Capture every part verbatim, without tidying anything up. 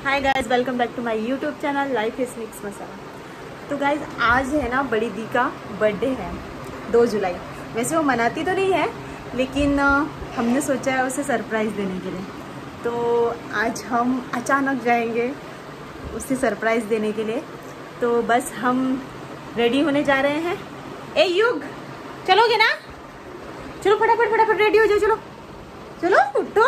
Hi guys, welcome back to my YouTube channel life is mix masala. तो guys आज है ना बड़ी दी का बर्थडे है, दो जुलाई। वैसे वो मनाती तो नहीं है, लेकिन हमने सोचा है उसे सरप्राइज़ देने के लिए। तो आज हम अचानक जाएंगे उसे सरप्राइज़ देने के लिए। तो बस हम रेडी होने जा रहे हैं। ए युग, चलोगे ना? चलो फटाफट फटाफट रेडी हो जाओ। चलो चलो उठो।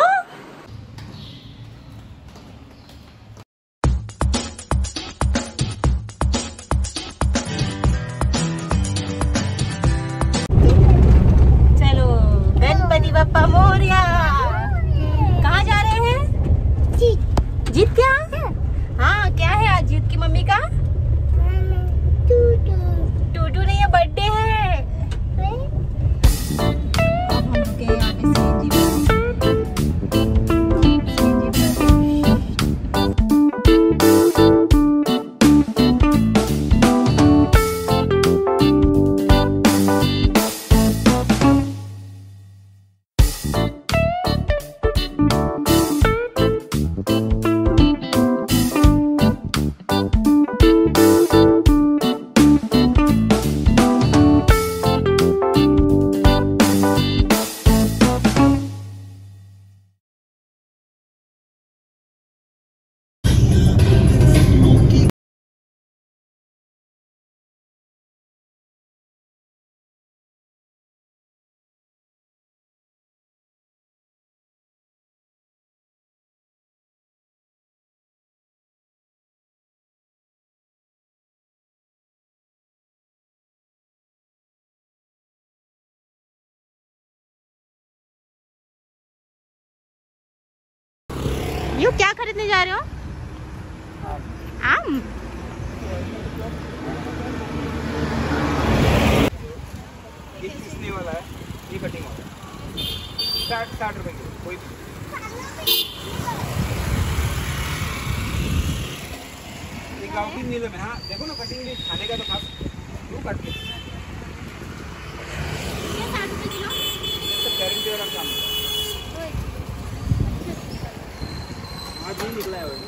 बाप्पा मोरिया। कहाँ जा रहे हैं? जीत। जीत क्या? हाँ, क्या है आज जीत की मम्मी का? टूटू। टूटू नहीं है, बर्थडे है। अब हम रुके हैं यहाँ पे सीएनजी में। यू क्या खरीदने जा रहे हो? आम। ये किसने वाला है? ये कटिंग वाला साठ साठ रुपए की कोई भी। ये गाँव की मिल में। हाँ देखो ना, कटिंग भी खाने का तो खा क्यों काट के साठ रुपए किलो। गारंटी वाला काम आज ही निकला है।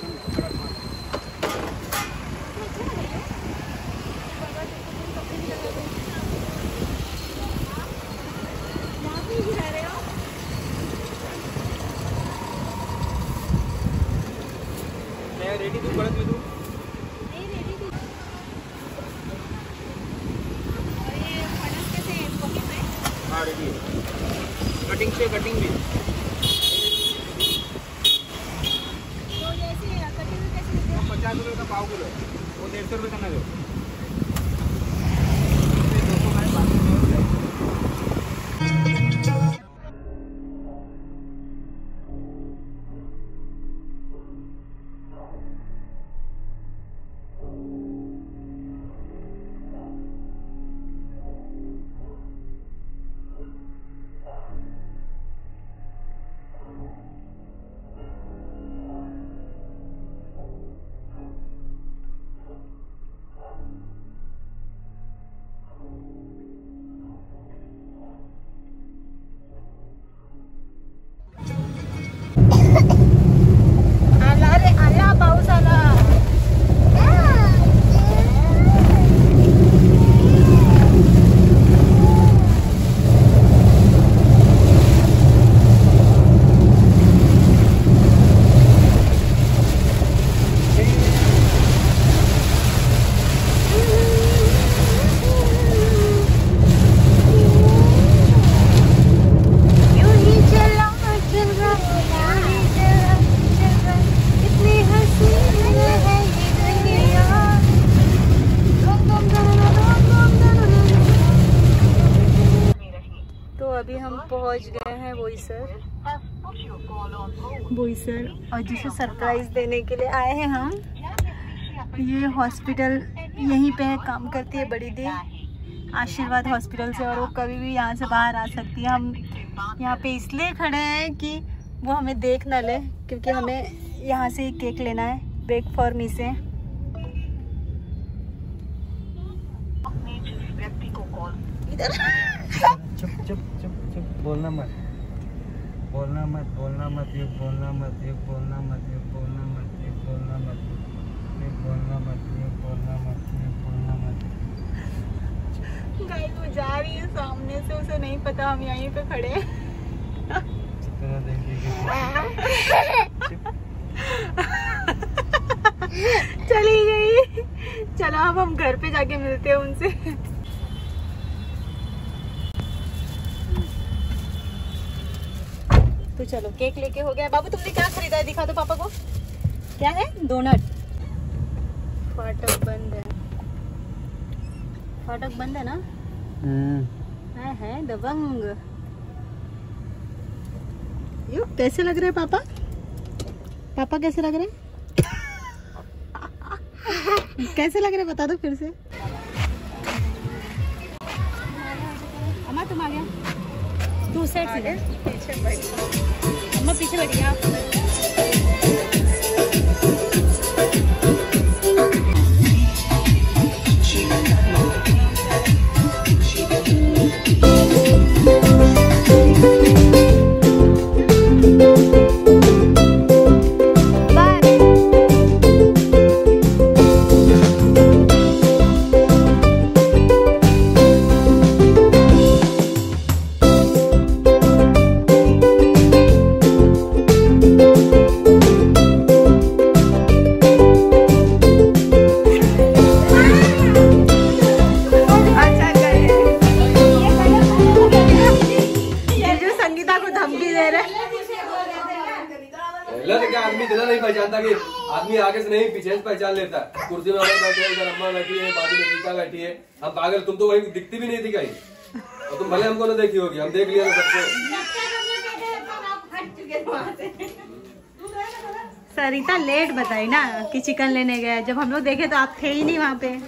मैं रेडी तू गलत में तू नहीं रेडी थी। और ये फनस कैसे कोकी में? हाँ रेडी है। कटिंग से कटिंग भी पचास रुपये का पाव किलो, वो डेढ़ सौ रुपये का ना दो। अभी हम पहुंच गए हैं बोईसर। बोईसर और जिसे सरप्राइज देने के लिए आए हैं हम। ये हॉस्पिटल यहीं पे काम करती है बड़ी दी, आशीर्वाद हॉस्पिटल से, और वो कभी भी यहाँ से बाहर आ सकती है। हम यहाँ पे इसलिए खड़े हैं कि वो हमें देख ना ले, क्योंकि हमें यहाँ से ही केक लेना है, बेक फॉर मी से। इधर चुप चुप चुप चुप, बोलना मत बोलना मत बोलना मत ये बोलना मत ये बोलना मत ये बोलना मत ये बोलना मत। गाइस वो जा रही है सामने से, उसे नहीं पता हम यहीं पे खड़े हैं। चली गई। चलो अब हम घर पे जाके मिलते हैं उनसे। तो चलो केक लेके हो गया। बाबू तुमने क्या खरीदा है, दिखा दो पापा को। क्या है? डोनट। फाटक बंद है, फाटक बंद है ना? है है दबंग। यू कैसे लग रहे हैं पापा? पापा कैसे लग रहे हैं? कैसे लग रहे हैं बता दो फिर से। अम्मा तुम आ गया, तू साइड से पीछे बैठ। अम्मा पीछे बैठिए आप। आदमी इतना नहीं पहचानता कि आदमी आगे से नहीं पीछे से पहचान लेता। कुर्सी में बैठे हैं, इधर अम्मा बैठी है, बाजू में गीता बैठी है। हम पागल, तुम तो वही दिखती भी नहीं थी कहीं, और तुम भले हमको ना देखी होगी, हम देख लिया ना सबको। सरिता लेट बताई ना कि चिकन लेने गए, जब हम लोग देखे तो आप थे ही नहीं वहाँ पे।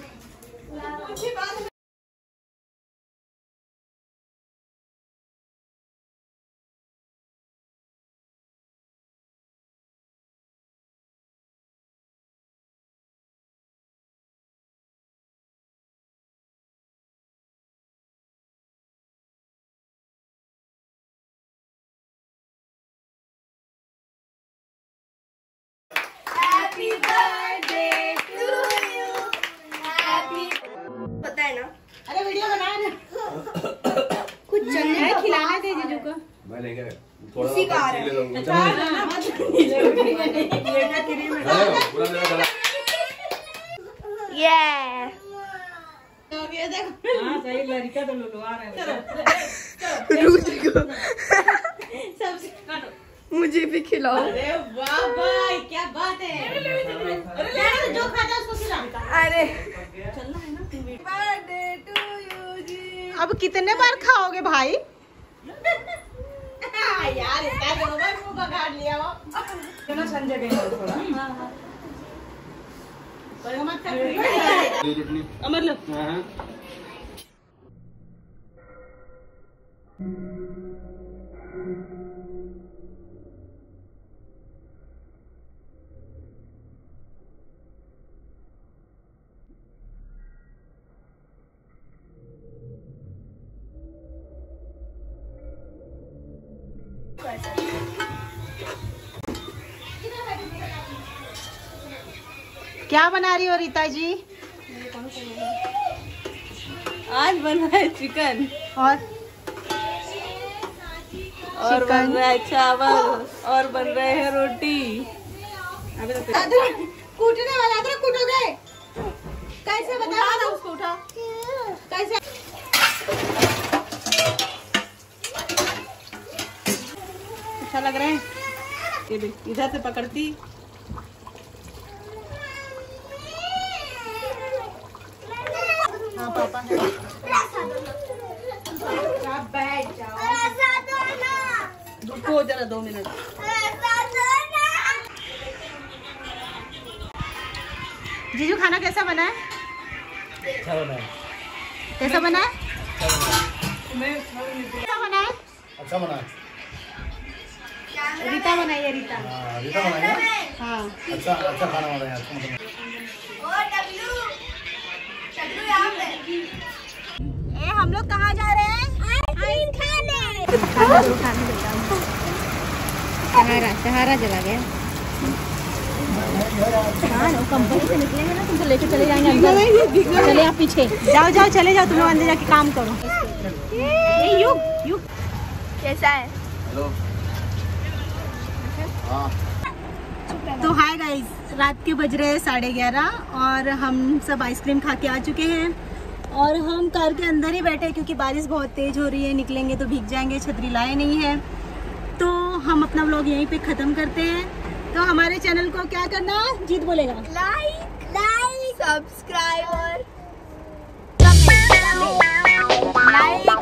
Happy birthday to you. Happy पता है ना? अरे वीडियो बनाए ना। कुछ चलने है, खिलाने दे जीजू को। मैं नहीं गया, थोड़ा उसी का आ रहा है। ये ये देखो। हाँ सही, लड़का तो लुलुआ रहा है। सबसे मुझे भी खिलाओ। अरे वाह भाई क्या बात है। अरे जो खाता उसको खिला। अरे चलना है ना। बर्थडे टू यू जी। अब कितने बार खाओगे भाई? यार इतना दोनों बार मुंह बगाड़ लिया वो। चलो संजय के थोड़ा। हां हां। पर मत कर। अमर लो। हां क्या बना रही हो रीता जी? आज बन रहा है चिकन और और बन रहा है चावल और बन रहे हैं रोटी। अभी तो कूटने वाला था, कूटोगे कैसे? बताओ ना उसको। उठा कैसे? अच्छा लग रहा है। ये देख इधर से पकड़ती। हाँ पापा है। बैठ जाओ, रुको जरा दो मिनट। जीजू खाना कैसा बना है? अच्छा बना है। कैसा बना है? अच्छा बना है? अच्छा बना है। रीता बनाई है। रीता हाँ, रीता बनाई है। हाँ अच्छा अच्छा खाना बना है। अच्छा मतलब ए, हम लोग कहाँ जा रहे हैं? आइसक्रीम खाने। खाने देता हूँ। सहारा सहारा चला गया। हाँ कंपनी से निकलेंगे ना तुमसे लेके चले जाएंगे अंदर। चले आप पीछे जाओ जाओ चले जाओ, तुम लोग अंदर जाके काम करो। ये युग युग कैसा है? हेलो। हाँ। तो हाय गाइस, रात के बज रहे हैं साढ़े ग्यारह और हम सब आइसक्रीम खा के आ चुके हैं और हम कार के अंदर ही बैठे क्योंकि बारिश बहुत तेज हो रही है, निकलेंगे तो भीग जाएंगे, छतरी लाए नहीं है। तो हम अपना व्लॉग यहीं पे ख़त्म करते हैं। तो हमारे चैनल को क्या करना, जीत बोलेगा, लाइक लाइक सब्सक्राइब और लाइक